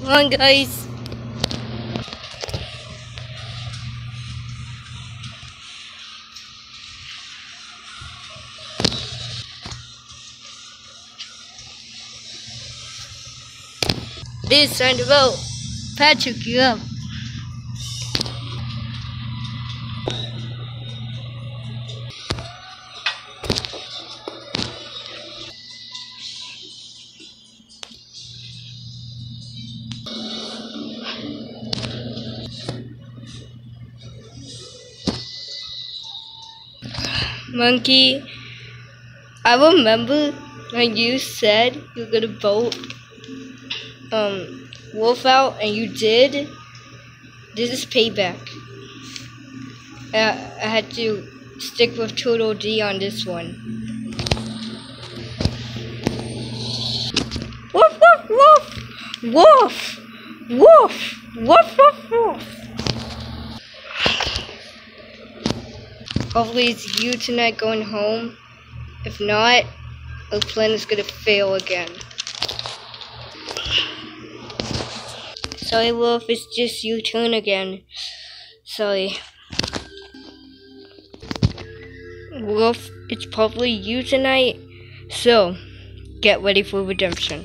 Come on, guys. It's time to vote. Patrick, you up. Monkey, I remember when you said you were gonna vote Wolf out, and you did. This is payback. I had to stick with Turtle D on this one. Woof woof woof! Woof! Woof! Woof woof woof! Hopefully it's you tonight going home. If not, our plan is gonna fail again. Sorry, Wolf, it's just your turn again. Sorry. Wolf, it's probably you tonight, so get ready for redemption.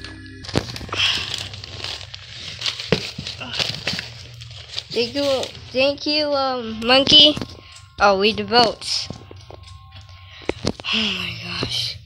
Thank you, Monkey. I'll read the votes. Oh my gosh.